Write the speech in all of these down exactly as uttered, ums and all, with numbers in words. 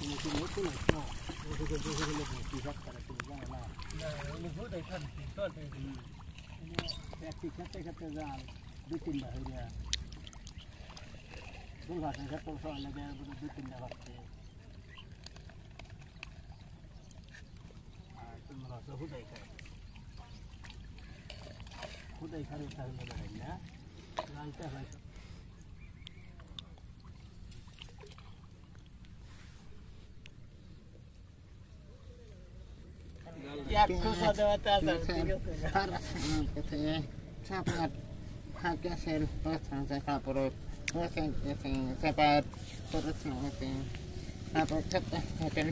খুদাই খারে তাহলে বেড়াই না লালটা হয় এক খোসা দেওয়াতে আছে ঠিক আছে আর আছে চাপাত খাকে সেল পাঁচ তারপর ওখানে আছে চাপাত পরছে আছে তারপর চাপটা হাতের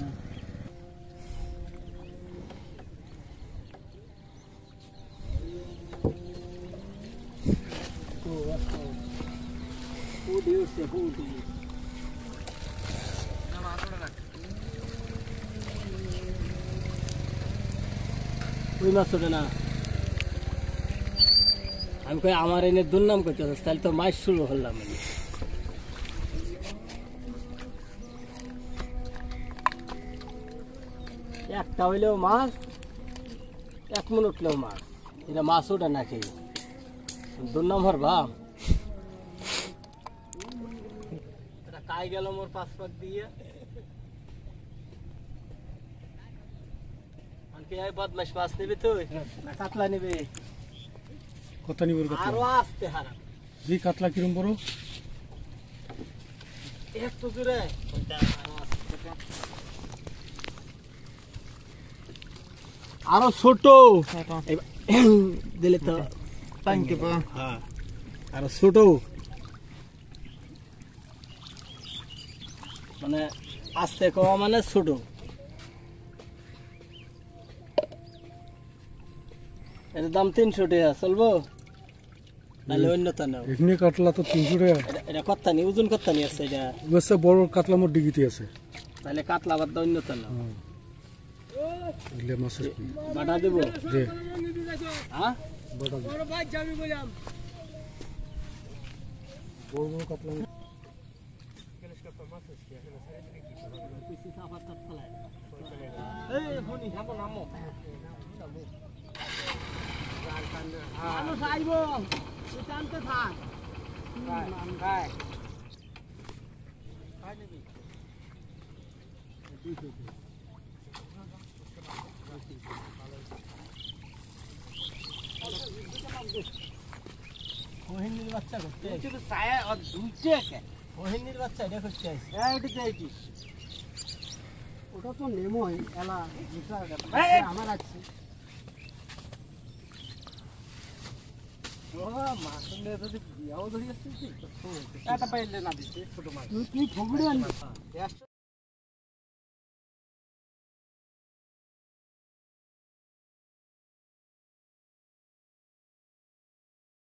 Diyorsa bu değil. Nama atla bak. Uyumasın na. আমি কই আমার এনে দুর্নাম করতে তাহলে তো মাছ শুরু হলাম আমি একটা হইলেও মাছ এক মন উঠলেও মাছ এটা মাছ ওটা নাকি দুর্নাম হরবা কাই গেল মোর পাসপোর্ট দিয়ে আনকে এই বদমাশ পাস নেবে তুই না কাতলা নেবে কত নিবর কাতলা আরো আসতে হারা জি কাতলা কিরম বড় একটু দূরে আরো ছোট দিলে তো টাঙ্কি পা হ্যাঁ আরো ছোট মানে আস্তে কওয়া মানে ছোট এর দাম তিনশো টাকা চলবো নাহলে অন্যতা নাও এখানে কাতলা তো তিনশো টাকা এটা কত্তা নি ওজন কত্তা নি আছে এটা বেশি বড় কাতলা মোর ডিগিতে আছে তাহলে কাতলা বাদ দাও অন্যতা নাও ইলে মাছের বাটা দেব জি হ্যাঁ বাটা বড় ভাই যাবি বললাম বড় বড় কাতলা এই ফোনি নামো নামো আলো সাইবো টানতে থাক খাই খাই খাই নিবি কোহিনীর বাচ্চা করতে কিন্তু ছায়া আর দুইটা কে কোহিনীর বাচ্চা এটা করতে আইছে এইটা যাইছি ওটা তো নেমোই এলা আমার আছে ও মাছ নিয়ে যদি বিয়াও ধরে আসছে এটা পাইলে না দিতে ছোট মাছ তুই তুই ঠগড়ি আনবি